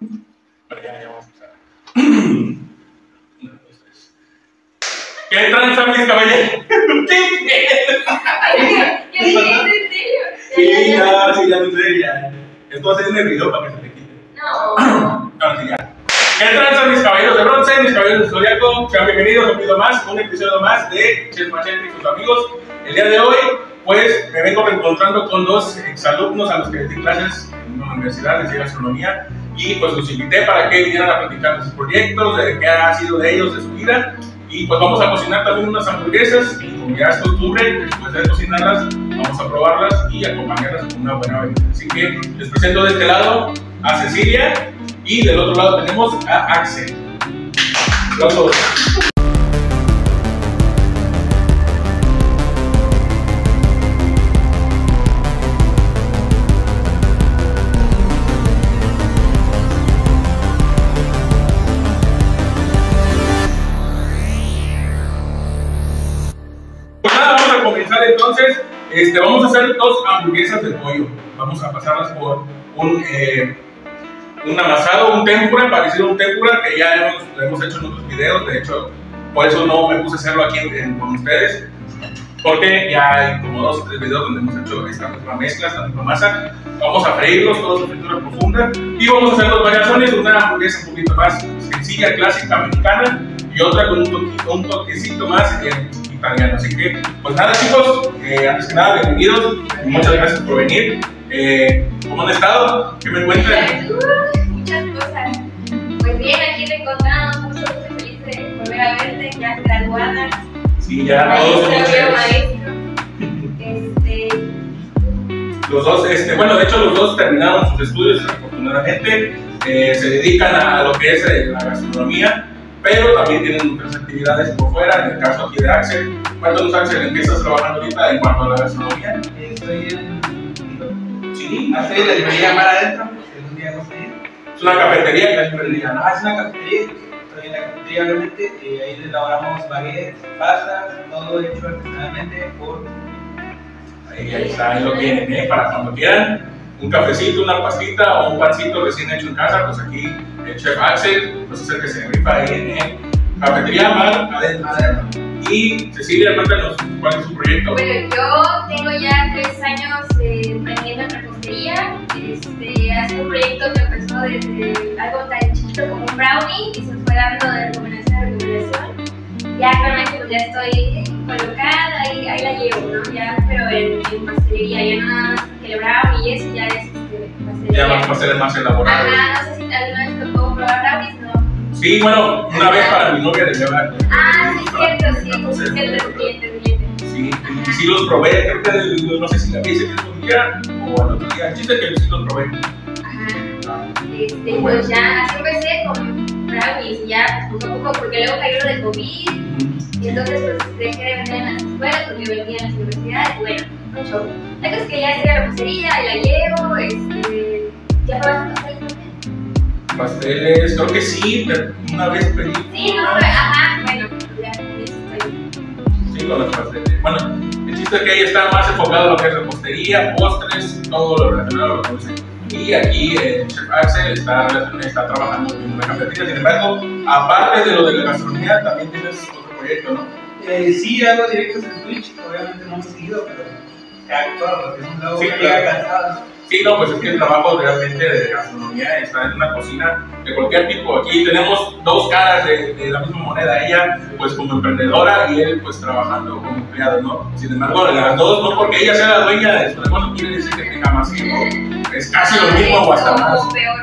Pero ya vamos a empezar. ¿Qué tranza, mis caballeros? Sí, ya lo sé, ya. Esto va a ser en el video para que se te quite. No. Ahora sí, ya. ¿Qué tranza, mis caballeros de bronce, mis caballeros de zodiaco? Sean bienvenidos a un video más, un episodio más de Chef Machete y sus amigos. El día de hoy, pues, me vengo reencontrando con dos exalumnos a los que les di clases en una universidad, les di gastronomía, y pues los invité para que vinieran a platicar de sus proyectos, de qué ha sido de ellos, de su vida. Y pues vamos a cocinar también unas hamburguesas, y como ya es costumbre, después de cocinarlas, vamos a probarlas y acompañarlas con una buena bebida. Así que les presento de este lado a Cecilia y del otro lado tenemos a Axel. Los dos. Entonces, vamos a hacer dos hamburguesas de pollo. Vamos a pasarlas por un amasado, un tempura, parecido a un tempura que ya hemos hecho en otros videos. De hecho, por eso no me puse a hacerlo aquí con ustedes, porque ya hay como 2 o 3 videos donde hemos hecho esta misma mezcla, esta misma masa. Vamos a freírlos todos en fritura profunda y vamos a hacer dos variaciones: una hamburguesa un poquito más sencilla, clásica, mexicana, y otra con un toquecito más italiano. Así que, pues nada, chicos, antes que nada, bienvenidos, muchas gracias por venir. ¿Cómo han estado? ¿Qué me cuentan? Muchas cosas. Pues bien, aquí te encontramos, muy feliz de volver a verte, ya graduada. Sí, ya todos maestro. Los dos, bueno, de hecho los dos terminaron sus estudios, afortunadamente, se dedican a lo que es la gastronomía, pero también tienen otras actividades por fuera. En el caso aquí de Axel, cuéntanos, Axel, ¿en qué estás trabajando ahorita en cuanto a la gastronomía? Estoy en... Sí. Estoy en la librería Mar Adentro, algún día no sé. Es una cafetería, que es librería, ¿no? Es una cafetería, estoy en la cafetería obviamente, ahí elaboramos baguettes, pastas, todo hecho artesanalmente por... Ahí está, ahí lo tienen, para cuando quieran un cafecito, una pastita o un pancito recién hecho en casa. Pues aquí el chef Axel, pues es el que se rifa ahí en Cafetería Mar Adentro. Y Cecilia, cuéntanos cuál es su proyecto. Bueno, yo tengo ya 3 años emprendiendo en repostería. Ha sido un proyecto que empezó desde algo tan chiquito como un brownie y se fue dando de recomendación a recomendación. Ya actualmente pues ya estoy colocada, ahí la llevo, ¿no? Ya, pero en pastelería, ya no nada más que el brownie y eso ya es pastelería. Ya más pasteles más elaborados. Ajá, no sé si alguna vez te puedo probar brownies, ¿no? Sí, bueno, una vez para mi novia de llevar. Sí, cierto, cliente. Sí, y sí los probé, creo que no sé si la vi ese mismo día o al otro día. El chiste es que sí los probé. Ajá. Pues ya así empecé con brownies y ya poco a poco, porque luego cayó lo de COVID, y entonces pues dejé de vender en las escuelas porque vendía en las universidades. Bueno, un show. La cosa es que ya estoy en la repostería y la llevo. ¿Ya probaste pasteles también? Pasteles, creo que sí, pero una vez pedí. Sí, no, bueno, ya en eso estoy. Sí, con los pasteles. Bueno, el chiste es que ella está más enfocado en lo que es repostería, postres, todo lo relacionado a lo dulce. Y aquí el chef Axel está trabajando en una cafetería. Sin embargo, aparte de lo de la gastronomía, también tienes otro proyecto, ¿no? Sí, hago directos en Twitch, obviamente no me he seguido, pero ya todo, porque luego sí, me claro. llega cansado. Sí, no, pues es que el trabajo realmente de gastronomía está en una cocina de cualquier tipo. Aquí tenemos 2 caras de la misma moneda, ella pues como emprendedora y él pues trabajando como empleado, ¿no? Sin embargo, las dos, no porque ella sea la dueña de su negocio quiere decir que tenga más tiempo, es casi lo mismo o hasta más. Peor.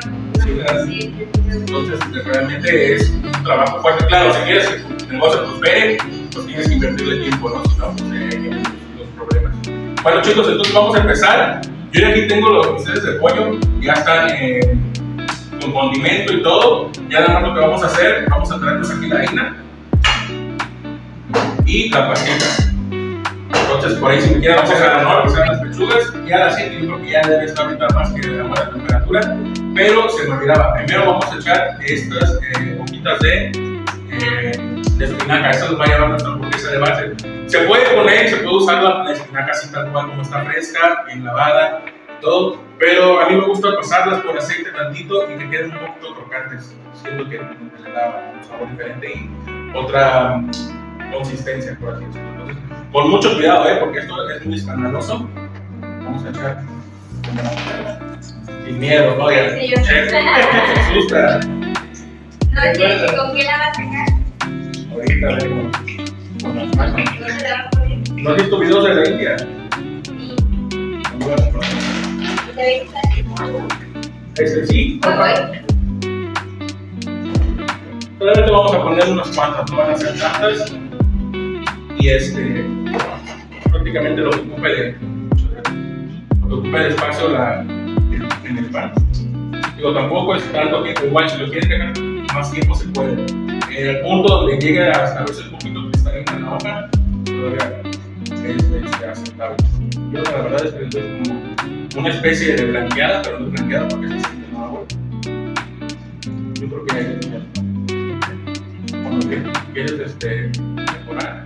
Sí, entonces realmente es un trabajo fuerte. Claro, si quieres que tu negocio prospere, pues tienes que invertirle tiempo, ¿no? Si no, pues tienes los problemas. Bueno, chicos, entonces vamos a empezar. Yo ya aquí tengo los bisteces de pollo, ya están con condimento y todo. Ya nada más lo que vamos a hacer, vamos a traernos aquí la harina y la pastita. Entonces, por ahí si me quieren vamos a hacer la que sean las pechugas. Ya la aceite, yo creo que ya debe estar ahorita más que a buena temperatura. Pero se me olvidaba, primero vamos a echar estas hojitas de espinaca. Eso nos va a llevar nuestra hamburguesa de base. Se puede poner, se puede usar la espinaca así tal cual como está fresca, bien lavada, todo, Pero a mí me gusta pasarlas por aceite tantito y que queden un poquito crocantes. Siento que le da un sabor diferente y otra consistencia, por así decirlo. Entonces, con mucho cuidado, porque esto es muy escandaloso. Vamos a echar sin miedo, ¿no? Ya, Sí, yo chef, se asusta. No es que con qué la vas a sacar. Ahorita veremos con las manos. No se la vas a poner. ¿No has visto videos de la India? Sí. Muy buenos, ¿no? Y te ve que está así. Sí, solamente vamos a poner unas cuantas, no van a ser tantas. Y prácticamente lo que ocupe el espacio en el pan. Digo, tampoco es tanto tiempo, igual si lo quieres dejar más tiempo se puede. En el punto donde llegue hasta a veces un poquito cristalina en la hoja, todavía es aceptable. Yo la verdad es que es como una especie de blanqueada, pero no es blanqueada porque se siente en agua. Yo creo que hay que cuando quieres decorar.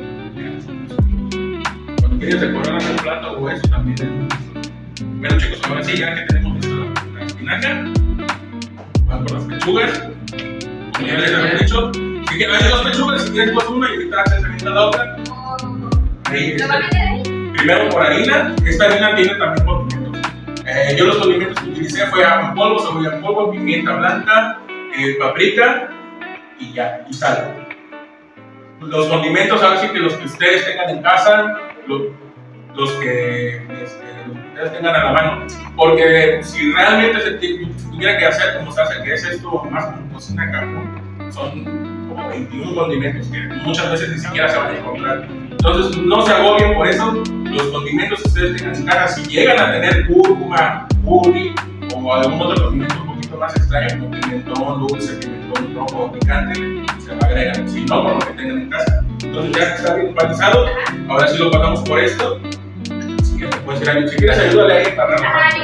Cuando quieres decorar el plato o eso también es. Bueno chicos, ahora sí, ya que tenemos la espinaca, vamos por las pechugas. Como ya les había dicho, si hay dos pechugas, si quieres pues una y ahorita se avienta la otra. Ahí, ¿Lo va a meter ahí? primero por harina, esta harina tiene también condimentos. Yo los condimentos que utilicé fue ajo en polvo, cebolla en polvo, pimienta blanca, paprika y ya, y sal. Los condimentos, ahora sí que los que ustedes tengan en casa, los que ustedes tengan a la mano, porque si realmente se tuviera que hacer como se hace, que es esto más como cocina carbón, son como 21 condimentos que muchas veces ni siquiera se van a encontrar. Entonces no se agobien por eso, los condimentos que ustedes tengan en casa, si llegan a tener cúrcuma, curry o algún otro condimento un poquito más extraño como pimentón dulce, pimentón rojo o picante, se va a agregar, si no, con lo que tengan en casa. Entonces ya que está bien empatizado, ahora sí lo pasamos por esto. Pues si quieres ayúdale ahí para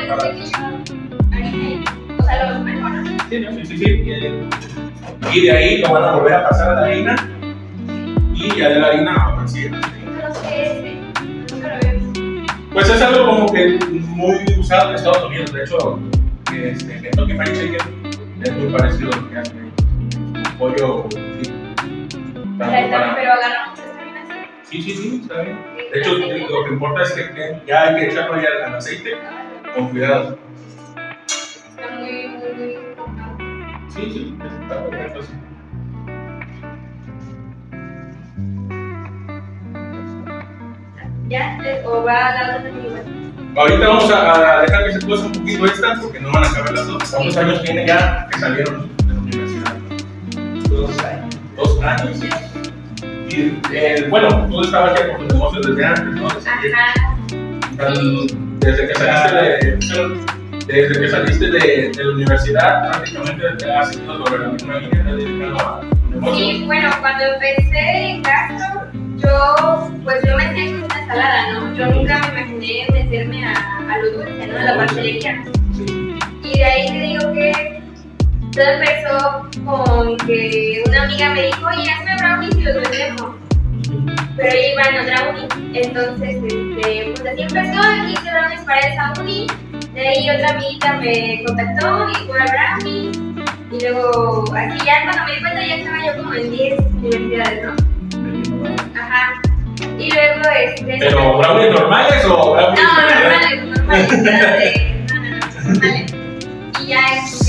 O sea, lo mejor. sí. Y de ahí lo van a volver a pasar a la harina. Y ya de la harina a sí. No sé, nunca lo había visto. Pues es algo como que muy usado en Estados Unidos. De hecho, Kentucky Fried Chicken es muy parecido a lo que hacen. Pollo frito. Pero agarra mucho esta harina así. Sí, está bien. De hecho, lo que importa es que ya hay que echarlo ya al aceite con cuidado. Está muy. Sí, está perfecto. Sí. ¿Ya? ¿O va a la otra igual? Ahorita vamos a dejar que se cueza un poquito esta porque no van a acabar las dos. ¿Cuántos años tiene ya que salieron de la universidad? 2 años. 2 años. Y bueno, tú estabas ya con tus negocios desde antes, ¿no? Ajá. Desde que saliste de la universidad, prácticamente has seguido sobre la misma línea, te has dedicado a negocios. Sí, bueno, cuando empecé en Castro, yo me metí con una ensalada, ¿no? Yo nunca me imaginé meterme a lo dulce, ¿no? A la pastelería. Sí. Y de ahí te digo que todo empezó con que una amiga me dijo, oye, hazme brownies y los vendemos. Pero yo iba en otra uni, entonces, pues así empezó, hice brownies para esa uni. De ahí otra amiguita me contactó y fue a brownies. Y luego, así ya cuando me di cuenta ya estaba yo como en 10 universidades, ¿no? Ajá. Y luego, ¿Pero brownies normales o brownies? No, normales, normales. Y ya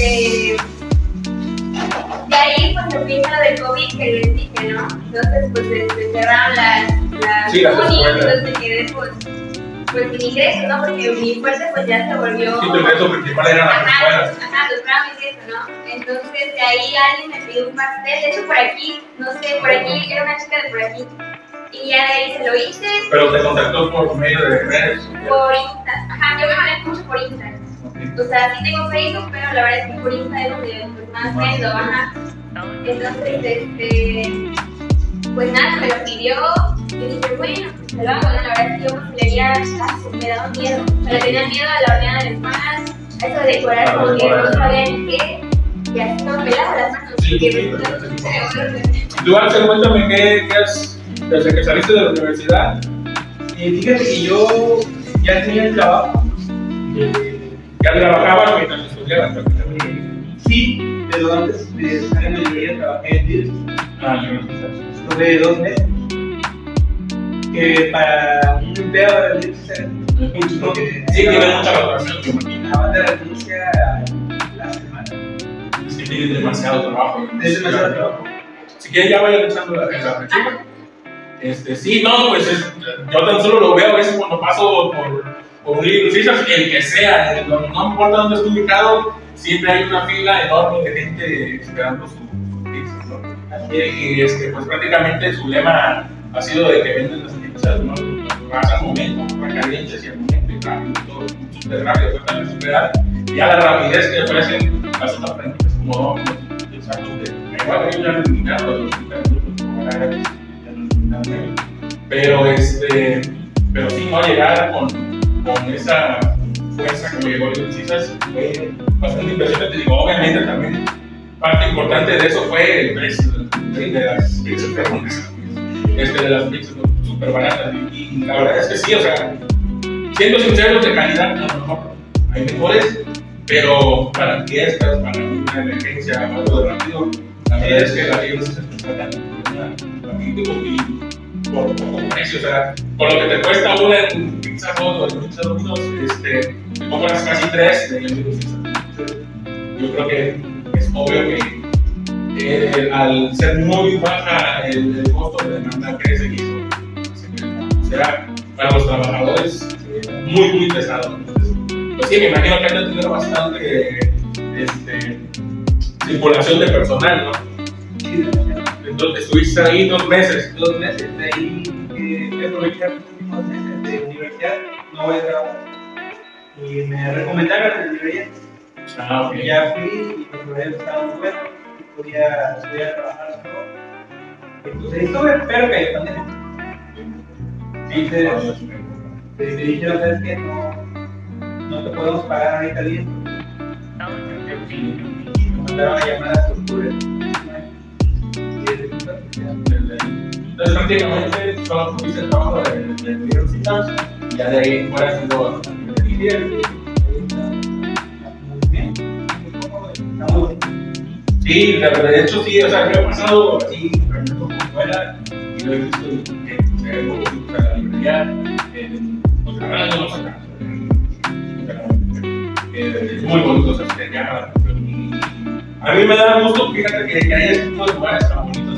de ahí pues empieza lo del COVID que les dije, ¿no? Entonces pues cerraron las sí, las unis, escuelas. entonces me quedé pues sin ingreso, ¿no? Porque mi fuerte pues ya se volvió. Sí, tu ingreso principal era las escuelas. Ajá, los brownies y eso, ¿no? Entonces de ahí alguien me pidió un pastel, de hecho por aquí, no sé, por aquí, era una chica de por aquí. Y ya de ahí se lo hice. Pero te contactó por medio de redes. Por Insta. Ajá, yo me manejo mucho por Insta. Okay. O sea, sí tengo Facebook, pero la verdad es que por Insta es donde pues, más vendo, ajá. Entonces, pues nada, me lo pidió. Y dije, bueno, pues se lo hago. La verdad es que yo pastelería me daba miedo. O sea, le tenía miedo a la horneada de pan, a eso de decorar como que no sabía ni qué. Y así me pelaba las manos. Sí. Tú, Axel, cuéntame qué has, desde que saliste de la universidad. Fíjate que yo ya tenía el trabajo ¿Ya trabajabas mientras estudiabas? Sí, pero antes de estar en la librería trabajé en Deals. Estuve 2 meses. Que para un empleado de Deals era mucho. Sí, tiene mucha rotación. La banda de renuncia la semana. Es que tiene demasiado trabajo. Es demasiado trabajo. Si quieres, ya vayan echando la fecha. Sí, no, pues yo tan solo lo veo a veces cuando paso por un Little Caesars, el que sea, no importa dónde esté ubicado, siempre hay una fila enorme de gente esperando su pizza, ¿no? Y pues prácticamente su lema ha sido de que venden las pizzas, ¿no? Vas al momento, con calientes y al momento, y rápido, todo súper rápido, tratan de superar. Y a la rapidez que ofrecen las otras franquicias como Domino's, igual ellos ya han eliminado los 30 minutos, como era gratis. Pero sí, no llegar con esa fuerza como llegó Little Caesars fue bastante impresionante. Digo, obviamente también parte importante de eso fue el precio de las pizzas de las pizzas súper baratas. Y la verdad es que sí, o sea, siendo sinceros, de calidad, a lo mejor hay mejores, pero para fiestas, para una emergencia, algo de rápido, la verdad es que la Little Caesars está tan y por poco precio, o sea, por lo que te cuesta una en Pizza Hut o en Pizza Domino's, te compras casi 3 de Little Caesars. Yo creo que es obvio que al ser muy baja el costo de demanda que se hizo, será para los trabajadores muy pesado. Entonces, pues sí, me imagino que han de tener bastante circulación de personal, ¿no? Sí, demasiado. Entonces estuviste ahí 2 meses. 2 meses, de ahí que aprovechar los últimos meses de universidad, no voy a trabajar. Y me recomendaron en la librería. Ok. Ya fui y los horarios estaban muy buenos, podía estudiar, trabajar solo. Y pues ahí estuve, pero que hay pandemia. Entonces, te dijeron, ¿sabes qué? No te podemos pagar ahorita bien. Y me mandaron a llamar a Torture. Entonces prácticamente solo tuviste el trabajo de universidad y ya de ahí fuera haciendo sí, de hecho sí, o sea, yo he pasado así caminando por fuera y lo he visto que se ve como si fuera la librería, pues la verdad no lo saca. Es muy bonito, o sea, se llama. A mí me da gusto, fíjate que haya este tipo de lugares tan bonitos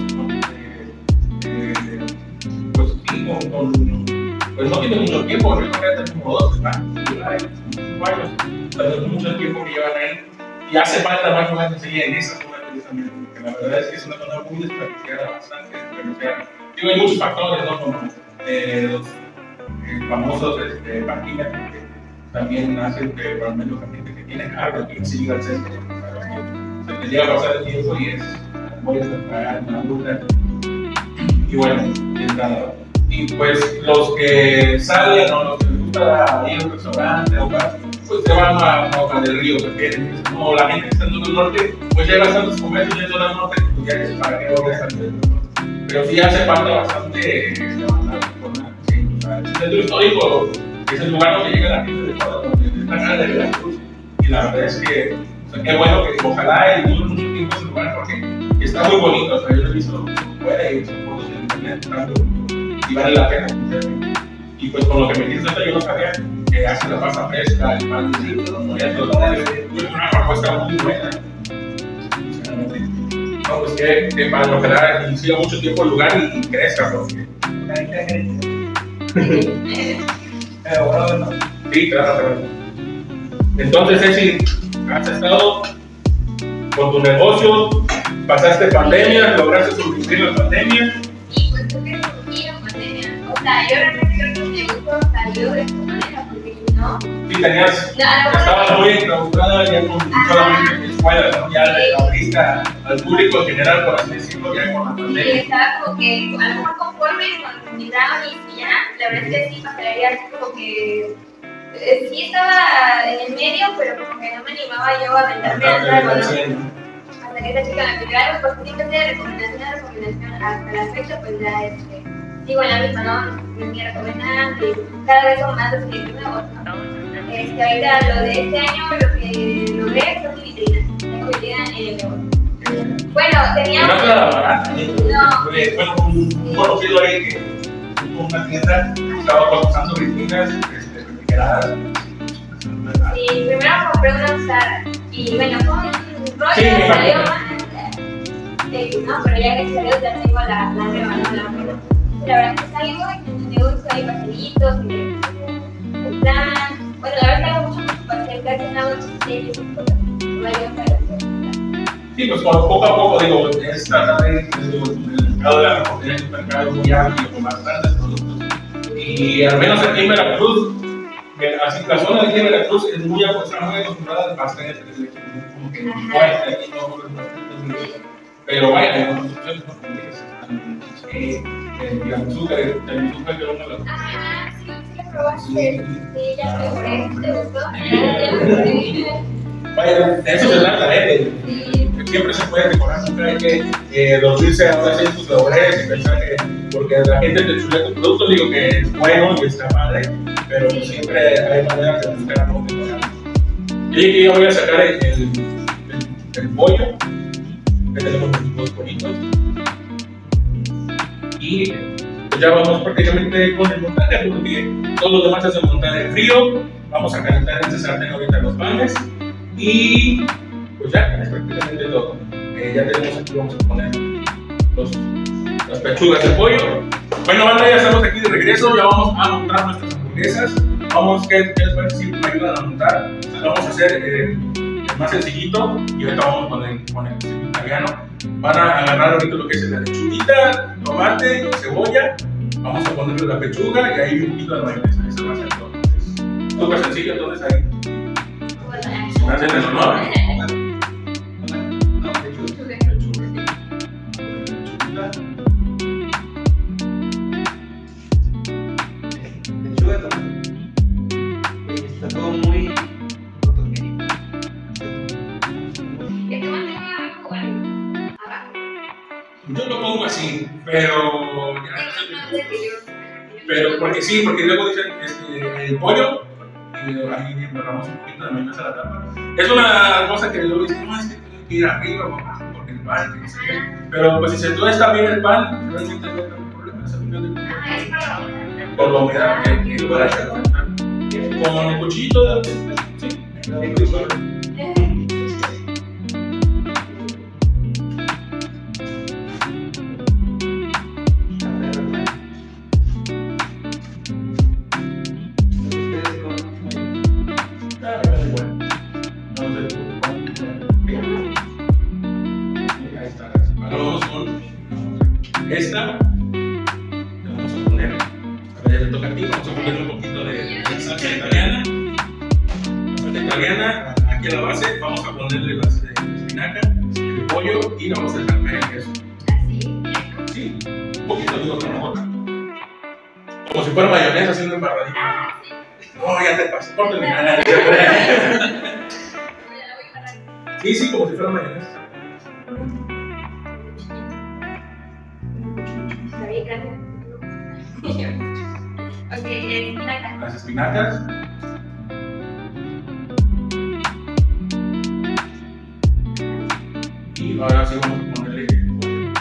pues sí, pues no tiene mucho tiempo, yo creo que hace como 2 años, 5 años, pero mucho tiempo que llevan ahí y hace falta más lugares de seguir en esa zona precisamente, porque la verdad es que es una zona muy desperdiciada, bastante desperdiciada. Digo, hay muchos factores, ¿no? Como los famosos parquines, que también hacen que realmente la gente que tiene carro aquí siga al centro. Se te llega a pasar el tiempo y es voy a pagar una ruta y bueno, y pues los que salen o los que les gusta ir a un restaurante o bar, pues se van a Boca del Río, porque como la gente que está en el norte, pues ya hay bastantes comercios en el norte, pues ya es para que no veas al centro, ¿no? Pero sí hace falta bastante levantar con el centro histórico, que es el lugar donde llega la gente de todo, donde está la de Veracruz, y la verdad es que qué bueno que ojalá y dure mucho tiempo ese lugar porque está muy bonito, o sea, yo lo he visto fuera y he visto fotos en internet, y vale la pena. Y pues con lo que me dices ahorita yo no sabía que hace la pasta fresca, el pan de litro, es una propuesta muy buena. No, pues que para ojalá y siga mucho tiempo el lugar y crezca, porque... Pero bueno, no. Sí, claro. Entonces, Ceci, has estado con tu negocio, pasaste pandemia, lograste sobrevivir la pandemia. Y pues creo que surgí en pandemia. O sea, yo realmente creo que mi negocio salió de esta manera, porque si no. Sí, estabas muy enclaustrada ya con solamente escuelas, ¿no? Ya le abriste al público en general, por así decirlo, ya con la pandemia. Sí, estaba como que a lo mejor conforme con mi brownies y ya, la verdad es que sí, pastelería así como que. Sí estaba en el medio, pero como que no me animaba yo a meterme a algo, ¿no? Hasta que esta chica me pidió algo, pues siempre de recomendación a recomendación, hasta la fecha pues ya sigo en la misma, ¿no? Me sigue recomendando y cada vez son más de clientes nuevos, ¿no? Ahorita lo de este año, lo que logré fue mi vitrina. Tengo vitrina en el negocio. Bueno, teníamos. No era barata, No. Bueno, un conocido ahí que tuvo una tienda, estaba cotizando vitrinas refrigeradas. Sí, primero compré una usada. Y bueno, fue un rollo, Sí, me salió imagino. mal. No, pero ya que salió, ya tengo la nueva, no la nueva. La verdad que salí muy en el negocio, hay pastelitos, el plan. Bueno, la verdad tengo mucho pastel, casi una noche series y cosas. Varios para hacer. Sí, pues poco a poco, digo, es tratar de, el mercado de la repostería es un mercado muy amplio, con bastantes productos. Y al menos aquí en Veracruz, así la zona de aquí en Veracruz es muy acostumbrada al pastel, como que fuerte, aquí no los pasteles. Pero vaya, hay otras opciones, ¿no? El azúcar, que uno de los. Ah, sí, sí lo probaste. Sí, ya lo probé. ¿Te gustó? Ya lo probé. Vaya, de eso se trata, Sí. siempre se puede mejorar, siempre hay que dormirse a veces en sus labores y pensar que, porque la gente te chulea tu producto, digo que es bueno y está padre, pero siempre hay maneras de buscar algo mejorar. Y aquí yo voy a sacar el pollo, que tenemos los dos pollitos, y pues ya vamos prácticamente con el montaje, porque todo lo demás es el montaje frío. Vamos a calentar en ese sartén ahorita los panes. Y pues ya, es prácticamente todo. Ya tenemos aquí, vamos a poner las pechugas de pollo. Bueno, banda, ya estamos aquí de regreso, ya vamos a montar nuestras hamburguesas. Vamos, ¿qué les parece si me ayudan a montar? Vamos a hacer el más sencillito y ahorita vamos con el italiano. Van a agarrar ahorita lo que es la lechuguita, tomate, cebolla. Vamos a ponerle la pechuga y ahí un poquito de mayonesa. Eso va a ser todo. Es súper sencillo, entonces ahí. Hacen el honor. Está todo muy fotogénico. ¿Que te mantenga abajo? Yo lo pongo así, pero porque sí, porque luego dicen el pollo y ahí agarramos un poquito de mayonesa a la tapa. Es una cosa que luego dicen, no, es que tengo que ir arriba o abajo porque el pan, que no sé qué. Pero pues si se tuesta bien el pan, realmente no hay ningún problema. Es al final del día. Por la humedad que pueda hacer. Con el cuchillito de sí. Esta, le vamos a poner, a ver, le toca a ti, vamos a poner un poquito de salsa italiana. Salsa italiana, aquí a la base vamos a ponerle la espinaca, el pollo y vamos a dejar caer el queso. Sí, un poquito, digo, no, como si fuera mayonesa haciendo embarradita. No, ya te pasé, córtame. Sí, sí, como si fuera mayonesa. Ok, espinaca. Las espinacas. Y ahora sí vamos a ponerle el pollo.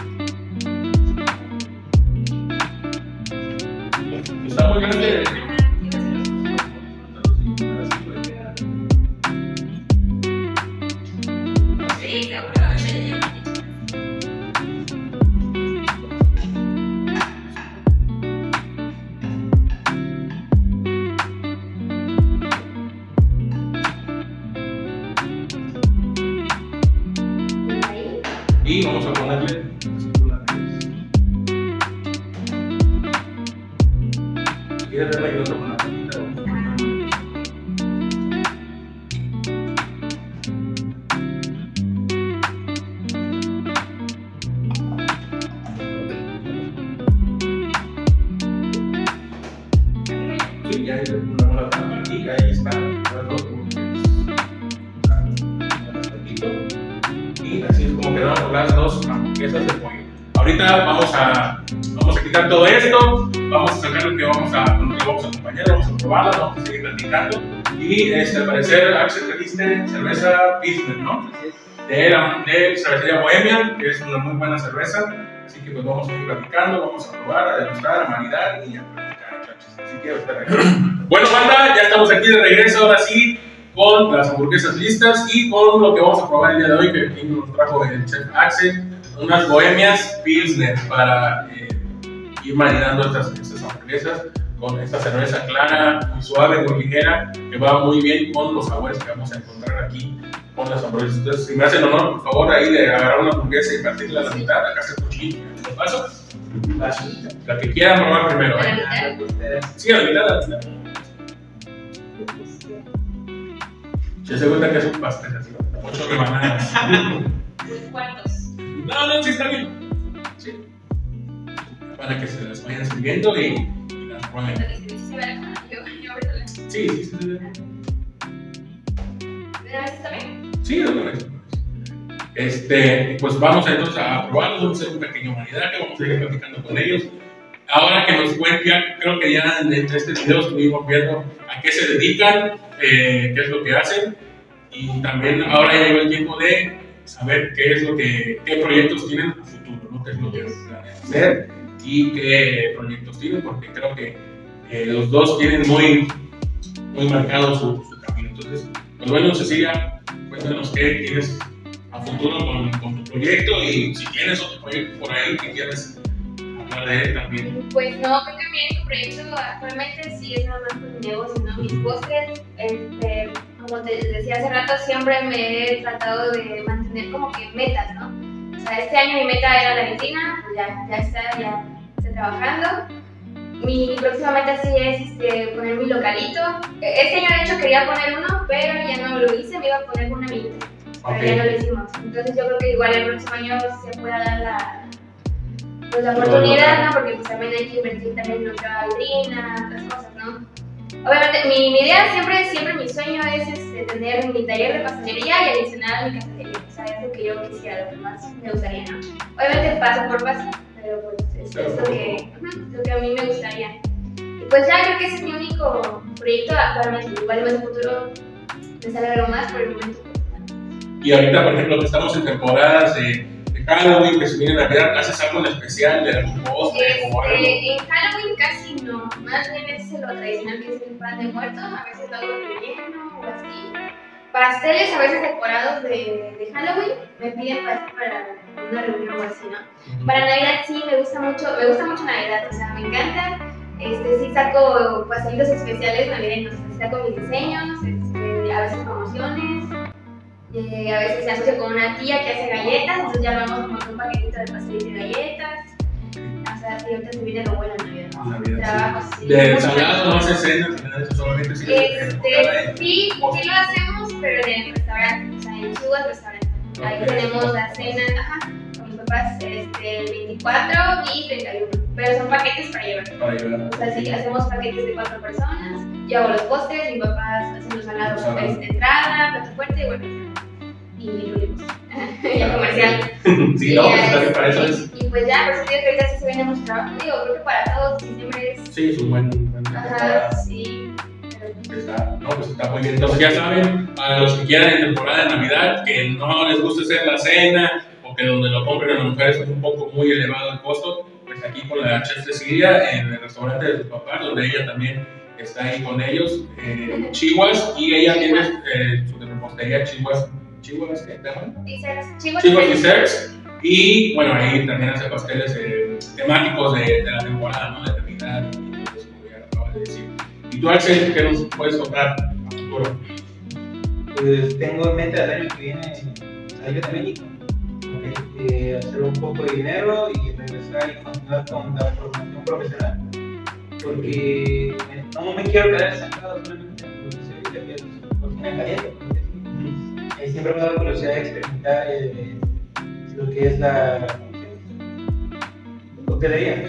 Está muy grande. Sí, seguro. Y vamos a ponerle si quieres darle ayuda con la patita sí, ya le ponemos la tapa y ahí está y así es como quedaron las dos hamburguesas de pollo. Ahorita vamos a quitar todo esto, vamos a sacar lo que vamos a acompañar, vamos a probarlas, vamos a seguir platicando Y al parecer, Axel, trajiste cerveza Pilsner, ¿no? De cervecería Bohemia, que es una muy buena cerveza. Así que pues vamos a ir platicando, vamos a probar, a degustar, a maridar y a platicar, muchachos. Así que estar aquí. Bueno, banda, ya estamos aquí de regreso, ahora sí, con las hamburguesas listas y con lo que vamos a probar el día de hoy, que aquí nos trajo el chef Axel, unas Bohemias Pilsner para ir marinando estas hamburguesas con esta cerveza clara, muy suave, muy ligera, que va muy bien con los sabores que vamos a encontrar aquí con las hamburguesas. Entonces, si me hacen honor, por favor, ahí de agarrar una hamburguesa y partirla a la mitad, acá está el cuchillo. ¿Lo paso? La que quieran probar primero, ¿eh? Sí, a la mitad, a la mitad. Se hace cuenta que es un pastel, así, 8 rebanadas. ¿Cuántos? No, sí está bien. Sí. Para que se las vayan sirviendo y las prueben. Sí. ¿Está bien? Sí, lo correcto. Pues vamos entonces a probarlos, vamos a hacer un pequeño maridaje, vamos a ir platicando con ellos. Ahora que nos cuentan, creo que ya en este video estuvimos viendo a qué se dedican, qué es lo que hacen, y también ahora ya llegó el tiempo de saber qué proyectos tienen a futuro, ¿no? Qué es lo que planean hacer y qué proyectos tienen, porque creo que los dos tienen muy marcado su camino. Entonces, pues bueno, Cecilia, cuéntanos qué tienes a futuro con tu proyecto y si tienes otro proyecto por ahí que quieres hablar de él también. Pues no, creo que mi único proyecto actualmente sí es nada más con mi negocio, ¿no? Mis postres, como te decía hace rato, siempre me he tratado de mantener como que metas, ¿no? O sea, este año mi meta era la Argentina, pues ya estoy trabajando. Mi próxima meta sí es poner mi localito. Este año de hecho quería poner uno, pero ya no lo hice, me iba a poner con una amiguita, pero ya no lo hicimos. Entonces yo creo que igual el próximo año se pueda dar la oportunidad, ¿no? Porque pues también hay que invertir también en otra vitrina, otras cosas, ¿no? Obviamente mi idea siempre mi sueño es tener mi taller de pastelería y adicional mi cafetería. O sea, es lo que yo quisiera, lo que más me gustaría, ¿no? Obviamente paso por paso, pero pues es lo que a mí me gustaría. Y pues ya creo que ese es mi único proyecto actualmente. Igual en el futuro me sale algo más, por el momento. Y ahorita, por ejemplo, que estamos en temporadas de Halloween, que se viene Navidad, ¿haces algo en especial de algún postre o algo? En Halloween casi no, más bien es lo tradicional que es el pan de muerto, a veces lo hago relleno o así. Pasteles a veces decorados de Halloween, me piden pastel para una reunión o así, ¿no? Para Navidad sí me gusta mucho Navidad, o sea, me encanta. Sí saco pastelitos especiales navideños, saco mis diseños, a veces promociones. A veces se asocia con una tía que hace galletas, entonces ya vamos como un paquetito de pastel de galletas. O sea, sí, ahorita se viene lo bueno en Navidad, ¿no? Trabajo, sí. ¿De salado no se cena? Solamente sí lo hacemos, pero en el restaurante, o sea, en Chivas restaurante. Ahí tenemos la cena, con mis papás, el 24 y 31. Pero son paquetes para llevar. O sea, sí, hacemos paquetes de 4 personas. Yo hago los postres, mi papá hace los salados, entrada, plato fuerte y bueno. Y el comercial. Sí, no, pues está bien para eso es. Y pues ya, por eso digo que ahorita sí se viene mucho trabajo. Digo, creo que para todos diciembre es. Sí, es un buen sí. Pues está muy bien. Entonces ya saben, para los que quieran en temporada de Navidad, que no les guste hacer la cena o que donde lo compren a las mujeres es un poco muy elevado el costo, pues aquí con la chef Cecilia en el restaurante de sus papás, donde ella también está ahí con ellos, Chihuas, y ella tiene su repostería Chihuas, ¿qué te llaman? Chihuas Desserts, y bueno, ahí también hace pasteles temáticos de la temporada, ¿no? De Navidad, y pues, como ya acabas de decir. ¿Y tú, Axel, qué nos puedes contar a futuro? Pues tengo en mente el año que viene salir de México, hacer un poco de dinero y regresar y continuar con la formación profesional, porque no me quiero quedar estancado solamente en la que es cocina caliente. Siempre me ha dado curiosidad de experimentar lo que es la coctelería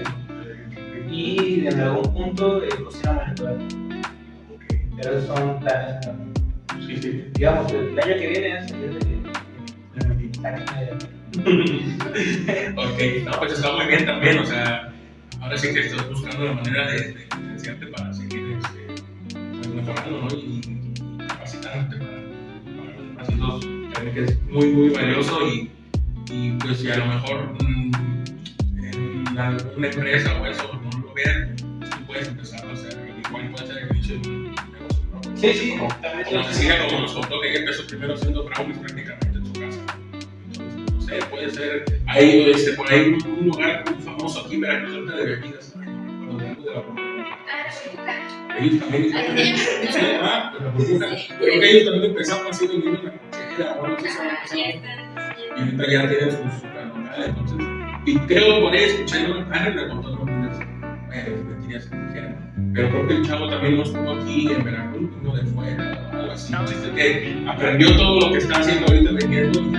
y en algún punto cocina molecular. Pero esos son planes. Sí. Digamos, el año que viene es salir de Ok, no, pues está muy bien también, o sea, ahora sí que estás buscando la manera de financiarte para seguir pues, mejorando, ¿no? Y eso créeme que es muy, muy valioso y pues si a lo mejor en alguna empresa o eso no lo vean, pues tú puedes empezar a hacer, igual puede ser el inicio de un negocio propio. Sí, Como nos decía, como nos contó que ella empezó primero haciendo brownies prácticamente en su casa. Entonces, no sé, puede ser, hay por ahí un lugar muy famoso aquí en Veracruz de bebidas, no me acuerdo de algo de la ellos también, creo que ellos también empezaron así vendiendo una cochera o algo así. Y ahorita ya tienen su superlocal, entonces. Y creo por ahí escuché una página de contó unas mentiras que dijeron. Pero creo que el chavo también no estuvo aquí en Veracruz, uno de fuera o algo así. Entonces, que aprendió todo lo que está haciendo ahorita vendiendo y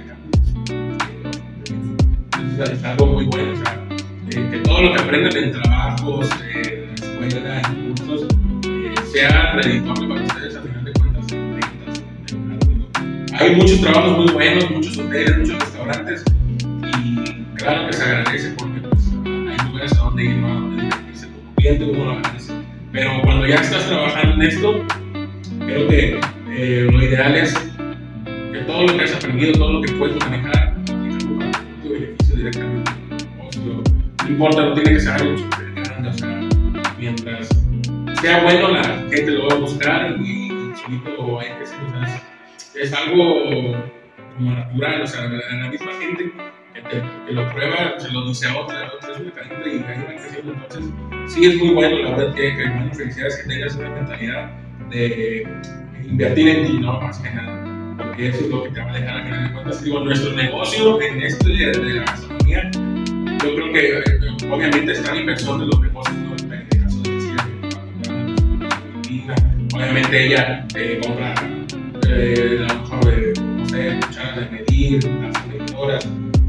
ya es algo muy bueno, o sea, que todo lo que aprenden en trabajos, en escuela, en cursos, sea redituable para ustedes, al final de cuentas, en ventas. Hay muchos trabajos muy buenos, muchos hoteles, muchos restaurantes, y claro que se agradece porque pues, hay lugares a donde ir, ¿no? A donde divertirse como cliente, uno lo agradece. Pero cuando ya estás trabajando en esto, creo que lo ideal es que todo lo que has aprendido, todo lo que puedes manejar, aplicarlo para tu beneficio directamente. No importa, no tiene que ser algo súper grande, o sea, mientras sea bueno, la gente lo va a buscar y solito hay que ser, o sea, es algo como natural, o sea, la misma gente que lo prueba se lo dice a otra es una cadena y ahí va creciendo. Entonces, sí es muy bueno, la verdad que bueno, felicidades que tengas una mentalidad de invertir en ti, no más que nada, porque eso es lo que te va a dejar al final de cuentas. Digo, nuestro negocio en este de la gastronomía, yo creo que obviamente está la inversión de los negocios, ¿no? En el caso de Cecilia, que va a comprar obviamente ella compra a lo mejor no sé, cucharas de medir, las medidoras,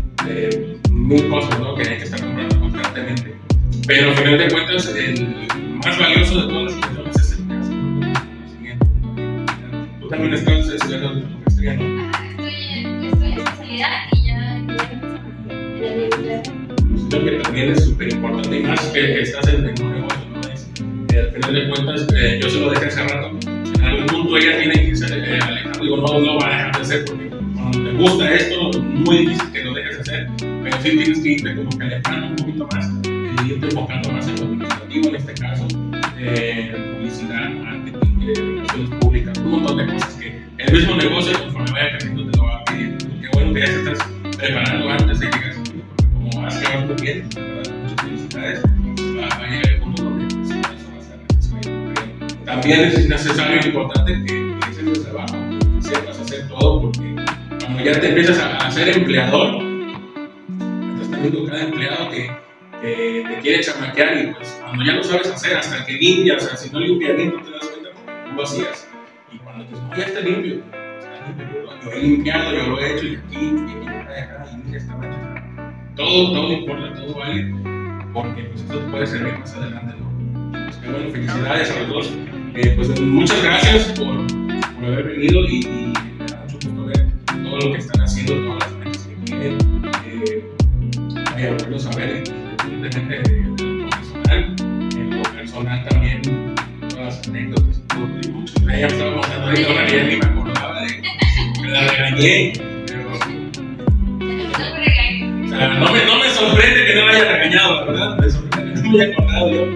mil cosas, ¿no? Que hay que estar comprando constantemente. Pero al final de cuentas, el más valioso de todas las inversiones es el que hace el conocimiento. Tú también estás estudiando tu maestría, ¿no? Estoy en especialidad y ya empezamos en la universidad. Creo que también es súper importante y más que estás en un negocio, ¿no? Al final de cuentas, yo se lo dejé hace rato, en algún punto ella tiene que ser alejada, digo, no va a dejar de hacer porque cuando te gusta esto, es muy difícil que lo dejes de hacer, pero sí tienes que irte como que alejando un poquito más, irte enfocando más en lo administrativo, en este caso, publicidad, marketing, relaciones públicas, un montón de cosas que el mismo negocio, conforme vaya creciendo, te lo va pidiendo. Qué bueno que ya te estás preparando antes de llegar a ese punto, porque como has quedado muy bien, muchas felicidades, va a llegar el punto donde eso va a ser necesario. También es necesario y importante que empieces el trabajo, que sepas hacer todo, porque cuando ya te empiezas a ser empleador, estás teniendo cada empleado que te quiere chamaquear y pues cuando ya lo sabes hacer, hasta el que limpia, o sea, si no limpia bien, tú te das cuenta porque tú lo hacías. Y cuando te dices, no, ya está limpio, yo he limpiado, yo lo he hecho y aquí, y acá, y mira esta mancha. Todo importa, todo vale, porque pues esto te puede servir más adelante, ¿no? Pues que bueno, felicidades a los dos. Pues muchas gracias por haber venido y me da mucho gusto ver todo lo que están haciendo, todas las metas que tienen. Voy a volverlo a saber, independientemente de lo profesional, en lo personal también, todas las anécdotas y mucho. Ya estaba mostrando ahorita una que ya ni me acordaba de la regañé, pero o sea, no me sorprende que no la haya regañado, la verdad, me sorprende que no me haya acordado yo,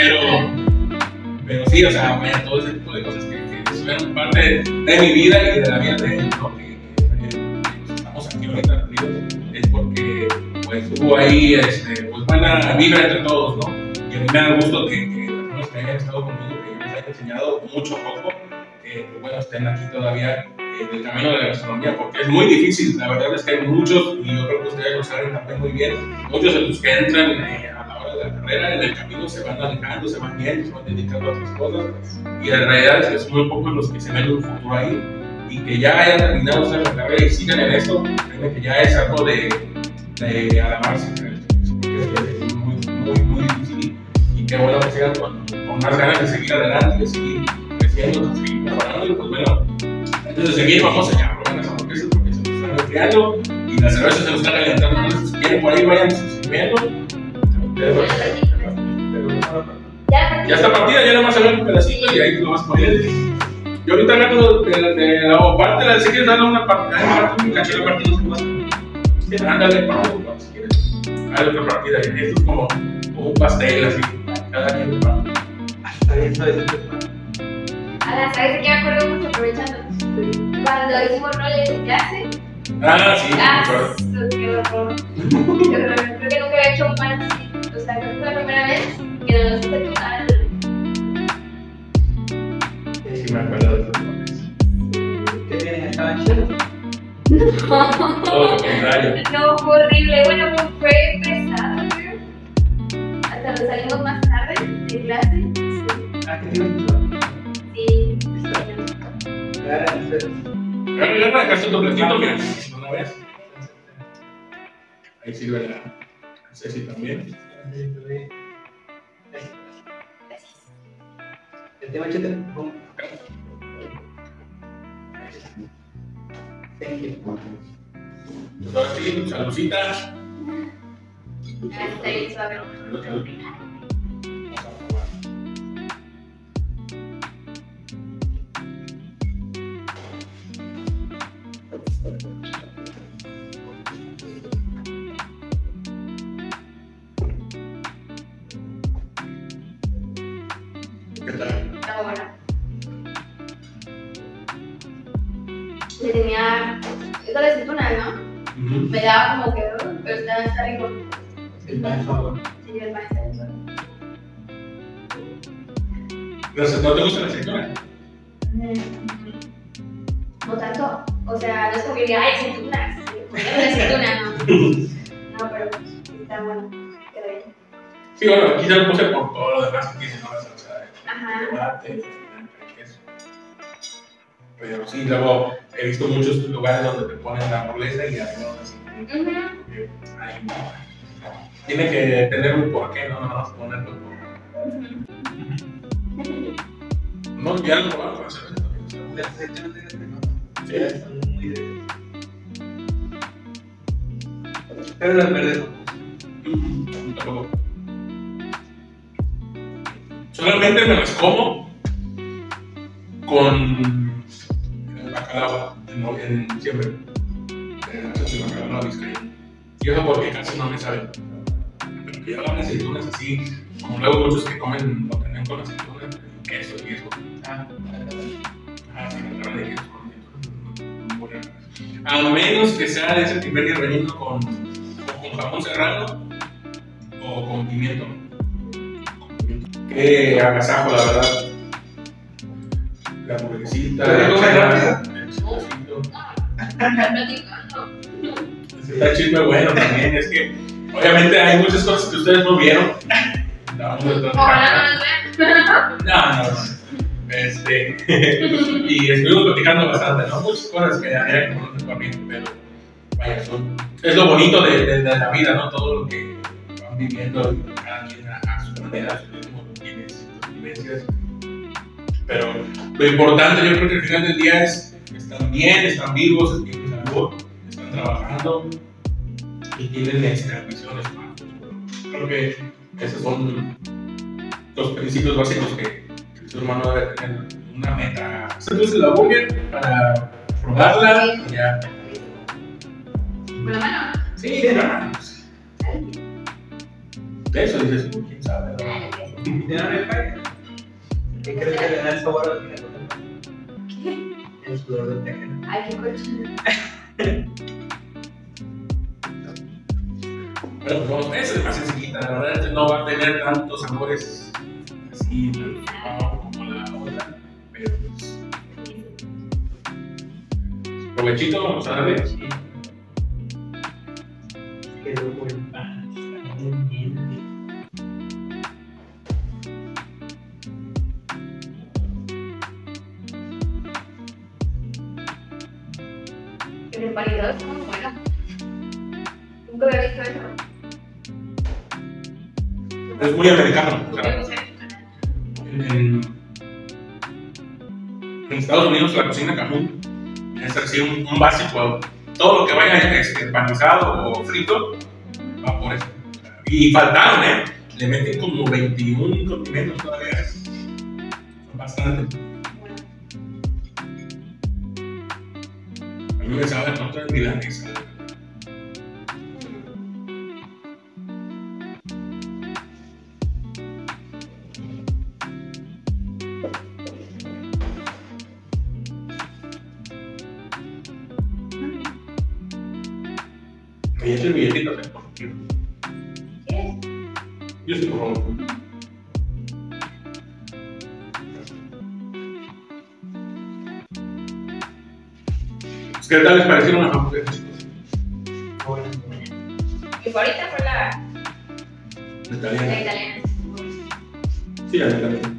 pero sí, o sea, vaya, todo ese tipo de cosas que son parte de mi vida y de la vida de él, ¿no? Que estamos aquí ahorita reunidos, es porque pues hubo ahí pues buena vibra entre todos, ¿no? Y a mí me da gusto que las personas que hayan estado conmigo, que yo les haya enseñado mucho o poco, que bueno, estén aquí todavía en el camino de la gastronomía, porque es muy difícil, la verdad es que hay muchos, y yo creo que ustedes lo saben también muy bien, muchos de los que entran a la hora de la carrera, en el camino se van alejando, se van yendo, se van dedicando a otras cosas, y en realidad es muy pocos los que se ven un futuro ahí, y que ya hayan terminado la carrera y sigan en esto, creo que ya es algo de alabarse, porque es muy difícil, y qué bueno que sigan con más ganas de seguir adelante, de seguir creciendo, de seguir mejorando, y pues bueno, antes de seguir vamos a probar las hamburguesas porque se nos están enfriando y la cerveza se nos está calentando, entonces si quieren por ahí vayan sirviendo. Ya está partida, ya nada más se ve un pedacito y ahí lo vas poniendo. Yo ahorita agarro o parte de la si quieres darle una parte, un cachito de partido, ándale, para si quieres. Hay otra partida, esto es como un pastel así, cada quien parte. Hasta bien, ¿sabes? ¿Sabes de qué me acuerdo mucho aprovechando? Cuando hicimos roles en clase. Sí, me acuerdo. Qué horror. Creo que nunca había hecho un mal así. O sea, creo que fue la primera vez que nos hice total. Sí, me acuerdo de esos roles. ¿Qué tienen? ¿Estaban chidos? Todo lo contrario. No, fue horrible. Bueno, fue pesado, creo. Hasta nos salimos más tarde de clase. Sí. ¿Qué tienen? Sí. Agarra acá tu platito, mira, una vez. Ahí sirve la Ceci también. El tema chete. Thank you. Pues ahora sí, saludcita. Está bien suave. Salud. ¿Qué tal? Está bueno. Le tenía. Esa de aceituna, ¿no? Me daba como que. Pero está rico. El pan es favor. Sí, el pan está rico. ¿No te gusta la aceituna? No tanto. O sea, no es como que diga, ay, aceitunas. Aceituna, no. No, pero está bueno. Queda bien. Sí, bueno, aquí ya lo puse por todo lo demás que tiene, ¿no? La salsa de Ajá. tomate, queso. Pero sí, luego he visto muchos lugares donde te ponen la hamburguesa y arriba así. Ay, tiene que tener un porqué, no nada más ponerlo por. No, ya lo probamos con la cerveza también. Las aceitunas de este, ¿no? Sí. Son muy de. Pero las verdes no. Tampoco. Solamente me las como con el bacalao en diciembre. El bacalao vizcaíno. Y eso porque casi no me sabe. Pero que ya las aceitunas así, como luego muchos que comen lo tenían con aceitunas, queso y eso. Sí, me traen de queso con muy raro. A menos que sea de ese tipo de relleno con jamón serrano o con pimiento. Qué agasajo, la verdad. La hamburguesita, ¿Pero come rápido? el chistecito. Está platicando. Está chisme bueno también, es que obviamente hay muchas cosas que ustedes no vieron. Ojalá no. Y estuvimos platicando bastante, ¿no? Muchas cosas que había que conocer también, pero vaya, es lo bonito de la vida, ¿no? Todo lo que van viviendo, cada quien a su manera, a sus ritmos, sus vivencias. Pero lo importante, yo creo que al final del día es que están bien, están vivos, tienen salud, están trabajando y tienen ambiciones más. Creo que esos son los principios básicos que el ser humano debe tener, una meta. Entonces la burger para probarla y ya. ¿Con la mano? Sí, no. De eso dices tú, quién sabe. ¿No? ¿Ya no me falla? ¿Qué crees que le da el sabor al final? ¿Qué? El sudor del tejeno. Ay, qué cochino. Pero pues vamos, esa es más sencillita, la verdad no va a tener tantos sabores así como la otra, pero pues provechito, vamos a darle. Quedó buen pan, está bien, bien. El empanizado está muy bueno. Nunca había visto eso. Es muy americano. O sea, en Estados Unidos la cocina común es así un básico. Todo lo que vaya empanizado o frito va por eso. Y faltaron, le meten como 21 condimentos todavía. Son bastante. mí me sabe a otra milanesa. Me echo el billetito, ¿sabes? ¿Qué? Yo estoy por favor. ¿Qué tal les parecieron las hamburguesas? Mi favorita fue la Italiana. italiana. Sí, la italiana.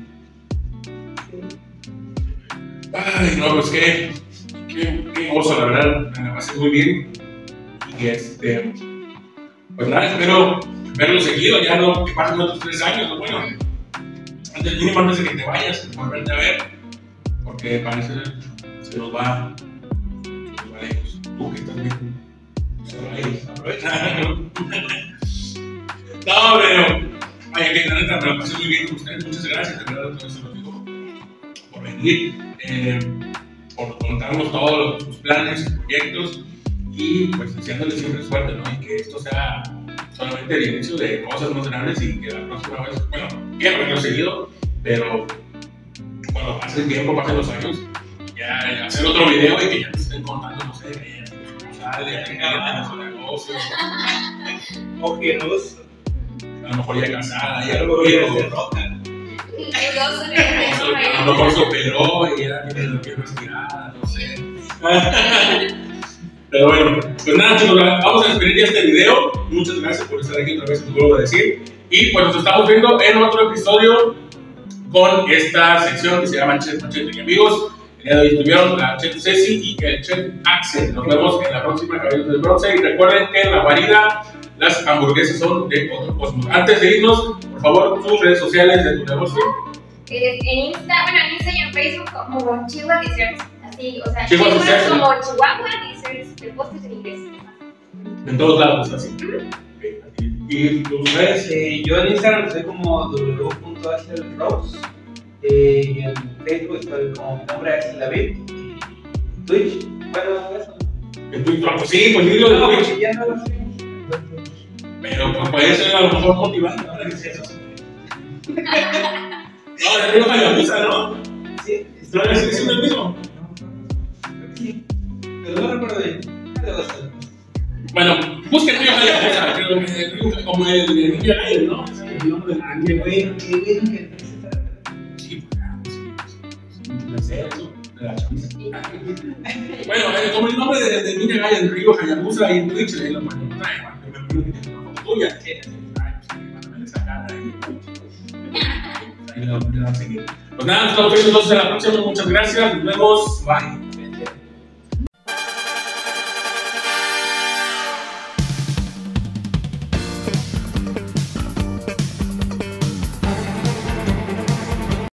Ay, no, pues qué oso, la verdad. Me la pasé muy bien. Y pues nada, espero verlo seguido. Ya no que pasen otros 3 años. ¿No? Bueno, mínimo antes de que te vayas, volverte a ver. Porque parece se nos va lejos. Tú que estás bien. Se va a ir. Aprovecha. No, pero. Ay, que la neta me la pasé muy bien con ustedes. Muchas gracias, de verdad, otra vez se los digo, por venir, por contarnos todos sus planes, sus proyectos y pues deseándoles siempre suerte, ¿no? Y que esto sea solamente el inicio de cosas más grandes y que la próxima vez, bueno, quiero verlo seguido, pero cuando pase el tiempo, pasen los años, ya hacer otro video y que ya te estén contando, no sé, sale, que ya tienes un negocio, Ojeroso. a lo mejor ya casada, ya Algo lo que viejo. se roca. A lo mejor se operó y ya tiene la piel respirada, no sé. Pero bueno, pues nada chicos, vamos a despedir ya este video. Muchas gracias por estar aquí otra vez, os vuelvo a decir. Y pues nos estamos viendo en otro episodio con esta sección que se llama Chef Machete y Amigos. El día de hoy estuvieron la Chef Ceci y el Chef Axel. Nos vemos en la próxima Caballeros del Bronce. Y recuerden que en la guarida las hamburguesas son de otro cosmos. Antes de irnos, por favor, tus redes sociales de tu negocio. En Insta, bueno, en Insta y en Facebook como Chihuahua Desserts. Así, o sea, Chihuahua Chihuahua Desserts. como Chihuahua Desserts, de postres en inglés. En todos lados, así. Y tus redes. Yo en Instagram estoy como w.axelrose. Y en Facebook estoy como mi nombre Axel David. Twitch, bueno, eso. En Twitter, pues sí, pues dilo de Twitch. Ya no lo sé. Pero pues puede ser a lo mejor motivante para que sea eso. No, de Río Hayabusa, ¿no? Sí, ¿No le sigue siendo el mismo? sí. Pero no recuerdo bien. Bueno, busquen Río Hayabusa, como el niño Gaiden, ¿no? Es el nombre del Qué niño. bueno que Sí, pues sí, eso, de la chaviza. Bueno, como el nombre del niño Gaiden, Río Hayabusa, ahí en Twitch, ahí lo ponen. Ay, me acuerdo que tiene una foto tuya. Ay, pues mándame esa cara ahí. Ahí le van a seguir. Pues nada, nos estamos viendo entonces en la próxima. Muchas gracias. Nos vemos. Bye.